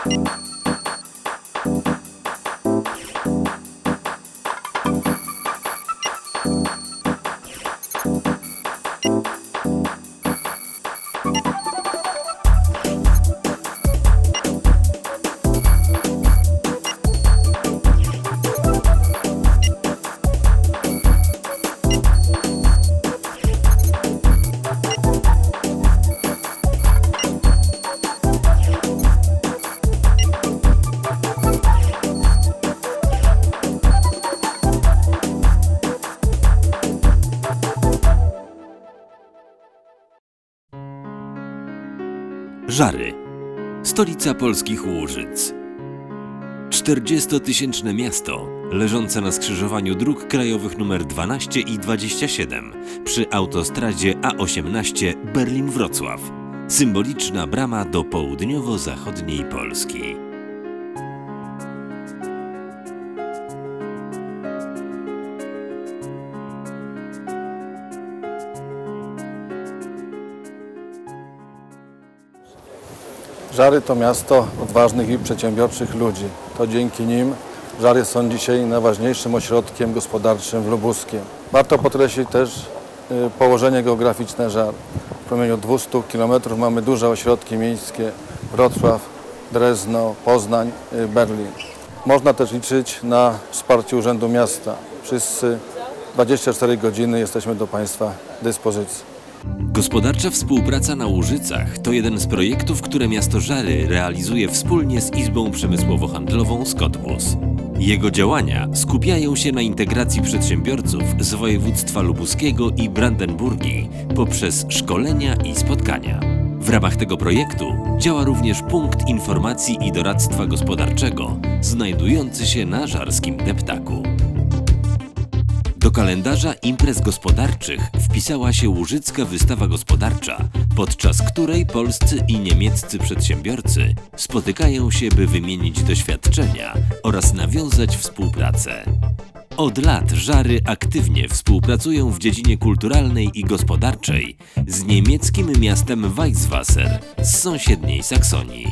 Żary, stolica polskich Łużyc. 40-tysięczne miasto, leżące na skrzyżowaniu dróg krajowych nr 12 i 27 przy autostradzie A18 Berlin-Wrocław. Symboliczna brama do południowo-zachodniej Polski. Żary to miasto odważnych i przedsiębiorczych ludzi. To dzięki nim Żary są dzisiaj najważniejszym ośrodkiem gospodarczym w Lubuskiem. Warto podkreślić też położenie geograficzne Żar. W promieniu 200 km mamy duże ośrodki miejskie: Wrocław, Drezno, Poznań, Berlin. Można też liczyć na wsparcie Urzędu Miasta. Wszyscy 24 godziny jesteśmy do Państwa dyspozycji. Gospodarcza współpraca na Łużycach to jeden z projektów, które miasto Żary realizuje wspólnie z Izbą Przemysłowo-Handlową Skotbus. Jego działania skupiają się na integracji przedsiębiorców z województwa lubuskiego i Brandenburgii poprzez szkolenia i spotkania. W ramach tego projektu działa również punkt informacji i doradztwa gospodarczego znajdujący się na żarskim deptaku. Do kalendarza imprez gospodarczych wpisała się Łużycka Wystawa Gospodarcza, podczas której polscy i niemieccy przedsiębiorcy spotykają się, by wymienić doświadczenia oraz nawiązać współpracę. Od lat Żary aktywnie współpracują w dziedzinie kulturalnej i gospodarczej z niemieckim miastem Weißwasser z sąsiedniej Saksonii.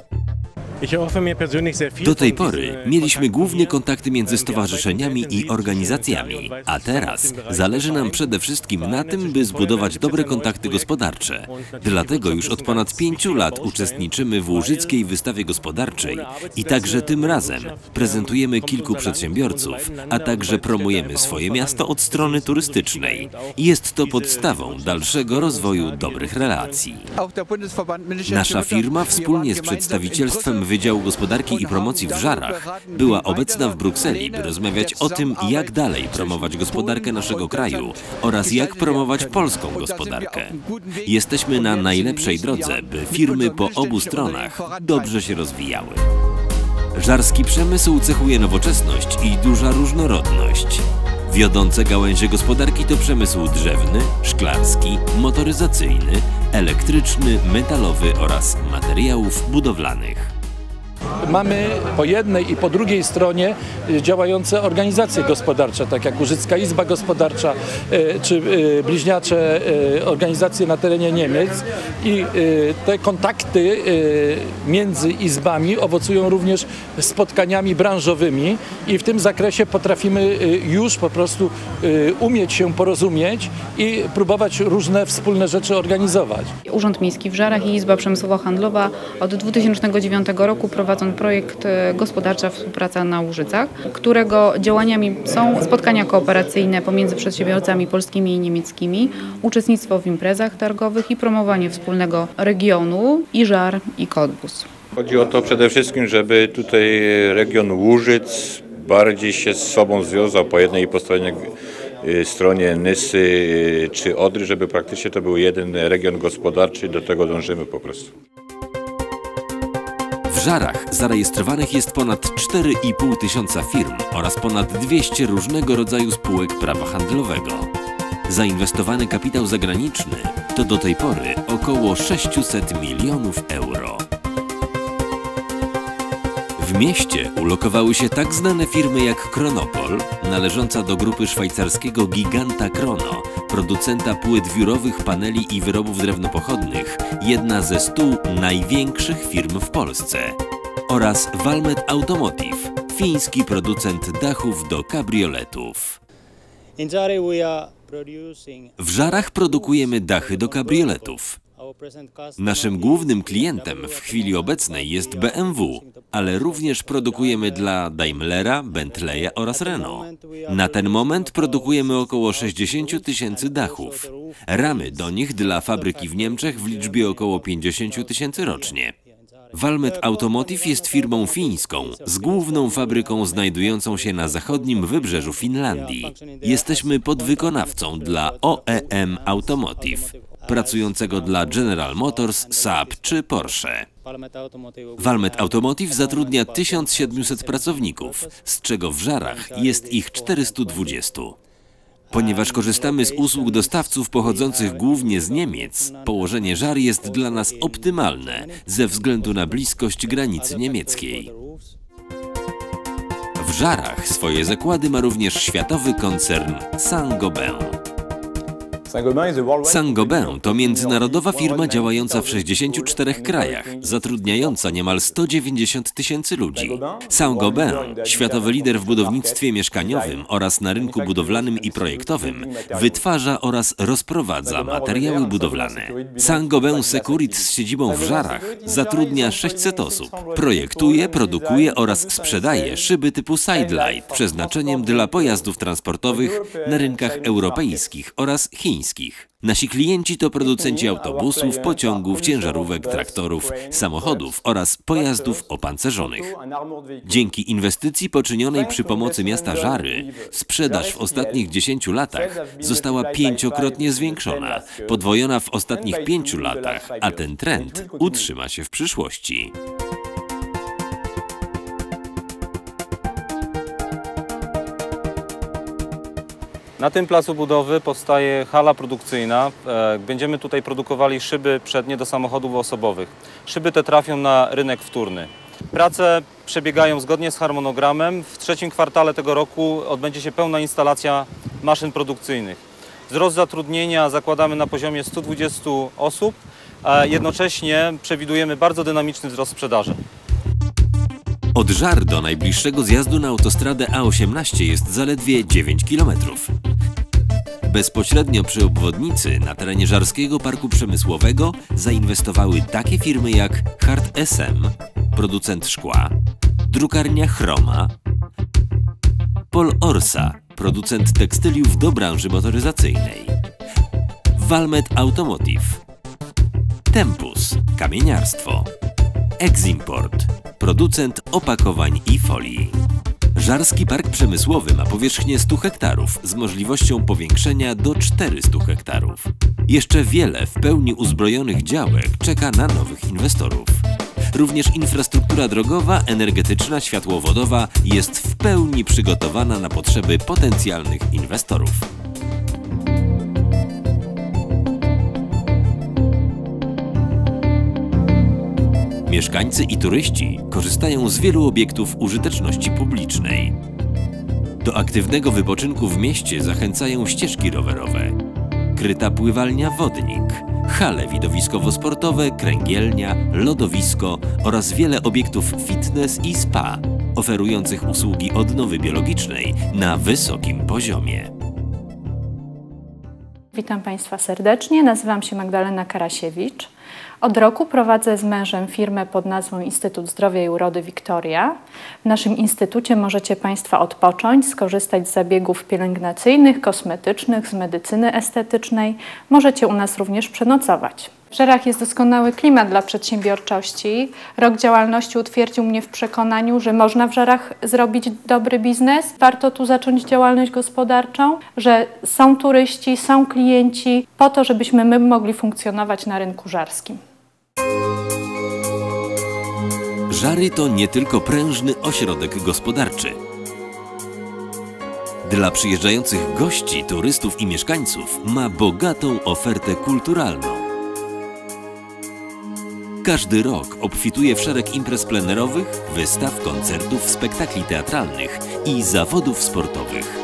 Do tej pory mieliśmy głównie kontakty między stowarzyszeniami i organizacjami, a teraz zależy nam przede wszystkim na tym, by zbudować dobre kontakty gospodarcze. Dlatego już od ponad 5 lat uczestniczymy w Łużyckiej Wystawie Gospodarczej i także tym razem prezentujemy kilku przedsiębiorców, a także promujemy swoje miasto od strony turystycznej. Jest to podstawą dalszego rozwoju dobrych relacji. Nasza firma wspólnie z przedstawicielstwem Wydziału Gospodarki i Promocji w Żarach była obecna w Brukseli, by rozmawiać o tym, jak dalej promować gospodarkę naszego kraju oraz jak promować polską gospodarkę. Jesteśmy na najlepszej drodze, by firmy po obu stronach dobrze się rozwijały. Żarski przemysł cechuje nowoczesność i duża różnorodność. Wiodące gałęzie gospodarki to przemysł drzewny, szklarski, motoryzacyjny, elektryczny, metalowy oraz materiałów budowlanych. Mamy po jednej i po drugiej stronie działające organizacje gospodarcze, tak jak Łużycka Izba Gospodarcza czy bliźniacze organizacje na terenie Niemiec, i te kontakty między izbami owocują również spotkaniami branżowymi i w tym zakresie potrafimy już po prostu umieć się porozumieć i próbować różne wspólne rzeczy organizować. Urząd Miejski w Żarach i Izba Przemysłowo-Handlowa od 2009 roku prowadzą projekt Gospodarcza Współpraca na Łużycach, którego działaniami są spotkania kooperacyjne pomiędzy przedsiębiorcami polskimi i niemieckimi, uczestnictwo w imprezach targowych i promowanie wspólnego regionu i Żar, i Cottbus. Chodzi o to przede wszystkim, żeby tutaj region Łużyc bardziej się z sobą związał po jednej i po stronie Nysy czy Odry, żeby praktycznie to był jeden region gospodarczy, do tego dążymy po prostu. W Żarach zarejestrowanych jest ponad 4,5 tysiąca firm oraz ponad 200 różnego rodzaju spółek prawa handlowego. Zainwestowany kapitał zagraniczny to do tej pory około 600 milionów euro. W mieście ulokowały się tak znane firmy jak Kronopol, należąca do grupy szwajcarskiego giganta Krono, producenta płyt wiórowych, paneli i wyrobów drewnopochodnych, jedna ze 100 największych firm w Polsce. oraz Valmet Automotive, fiński producent dachów do kabrioletów. W Żarach produkujemy dachy do kabrioletów. Naszym głównym klientem w chwili obecnej jest BMW, ale również produkujemy dla Daimlera, Bentleya oraz Renault. Na ten moment produkujemy około 60 000 dachów. Ramy do nich dla fabryki w Niemczech w liczbie około 50 000 rocznie. Valmet Automotive jest firmą fińską z główną fabryką znajdującą się na zachodnim wybrzeżu Finlandii. Jesteśmy podwykonawcą dla OEM Automotive, pracującego dla General Motors, Saab czy Porsche. Valmet Automotive zatrudnia 1700 pracowników, z czego w Żarach jest ich 420. Ponieważ korzystamy z usług dostawców pochodzących głównie z Niemiec, położenie Żar jest dla nas optymalne ze względu na bliskość granicy niemieckiej. W Żarach swoje zakłady ma również światowy koncern Saint-Gobain. Saint-Gobain to międzynarodowa firma działająca w 64 krajach, zatrudniająca niemal 190 000 ludzi. Saint-Gobain, światowy lider w budownictwie mieszkaniowym oraz na rynku budowlanym i projektowym, wytwarza oraz rozprowadza materiały budowlane. Saint-Gobain Securit z siedzibą w Żarach zatrudnia 600 osób. Projektuje, produkuje oraz sprzedaje szyby typu Sidelight z przeznaczeniem dla pojazdów transportowych na rynkach europejskich oraz chińskich. Nasi klienci to producenci autobusów, pociągów, ciężarówek, traktorów, samochodów oraz pojazdów opancerzonych. Dzięki inwestycji poczynionej przy pomocy miasta Żary, sprzedaż w ostatnich 10 latach została 5-krotnie zwiększona, podwojona w ostatnich 5 latach, a ten trend utrzyma się w przyszłości. Na tym placu budowy powstaje hala produkcyjna. Będziemy tutaj produkowali szyby przednie do samochodów osobowych. Szyby te trafią na rynek wtórny. Prace przebiegają zgodnie z harmonogramem. W trzecim kwartale tego roku odbędzie się pełna instalacja maszyn produkcyjnych. Wzrost zatrudnienia zakładamy na poziomie 120 osób, a jednocześnie przewidujemy bardzo dynamiczny wzrost sprzedaży. Od Żar do najbliższego zjazdu na autostradę A18 jest zaledwie 9 km. Bezpośrednio przy obwodnicy na terenie Żarskiego Parku Przemysłowego zainwestowały takie firmy jak Hart SM, producent szkła, drukarnia Chroma, Pol Orsa, producent tekstyliów do branży motoryzacyjnej, Valmet Automotive, Tempus, kamieniarstwo, Eximport, producent opakowań i folii. Żarski Park Przemysłowy ma powierzchnię 100 hektarów z możliwością powiększenia do 400 hektarów. Jeszcze wiele w pełni uzbrojonych działek czeka na nowych inwestorów. Również infrastruktura drogowa, energetyczna, światłowodowa jest w pełni przygotowana na potrzeby potencjalnych inwestorów. Mieszkańcy i turyści korzystają z wielu obiektów użyteczności publicznej. Do aktywnego wypoczynku w mieście zachęcają ścieżki rowerowe, kryta pływalnia Wodnik, hale widowiskowo-sportowe, kręgielnia, lodowisko oraz wiele obiektów fitness i spa, oferujących usługi odnowy biologicznej na wysokim poziomie. Witam Państwa serdecznie, nazywam się Magdalena Karasiewicz. Od roku prowadzę z mężem firmę pod nazwą Instytut Zdrowia i Urody Wiktoria. W naszym instytucie możecie Państwo odpocząć, skorzystać z zabiegów pielęgnacyjnych, kosmetycznych, z medycyny estetycznej. Możecie u nas również przenocować. W Żarach jest doskonały klimat dla przedsiębiorczości. Rok działalności utwierdził mnie w przekonaniu, że można w Żarach zrobić dobry biznes. Warto tu zacząć działalność gospodarczą, że są turyści, są klienci, po to, żebyśmy my mogli funkcjonować na rynku żarskim. Żary to nie tylko prężny ośrodek gospodarczy. Dla przyjeżdżających gości, turystów i mieszkańców ma bogatą ofertę kulturalną. Każdy rok obfituje w szereg imprez plenerowych, wystaw, koncertów, spektakli teatralnych i zawodów sportowych.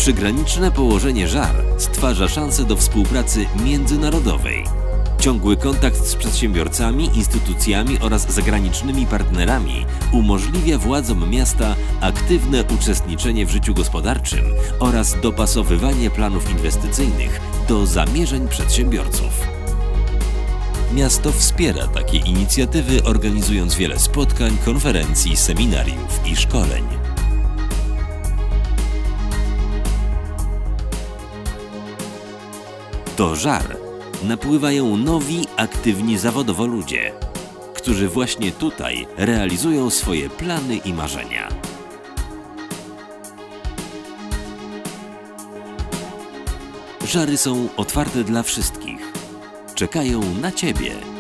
Przygraniczne położenie Żar stwarza szansę do współpracy międzynarodowej. Ciągły kontakt z przedsiębiorcami, instytucjami oraz zagranicznymi partnerami umożliwia władzom miasta aktywne uczestniczenie w życiu gospodarczym oraz dopasowywanie planów inwestycyjnych do zamierzeń przedsiębiorców. Miasto wspiera takie inicjatywy, organizując wiele spotkań, konferencji, seminariów i szkoleń. Do Żar napływają nowi, aktywni zawodowo ludzie, którzy właśnie tutaj realizują swoje plany i marzenia. Żary są otwarte dla wszystkich. Czekają na Ciebie.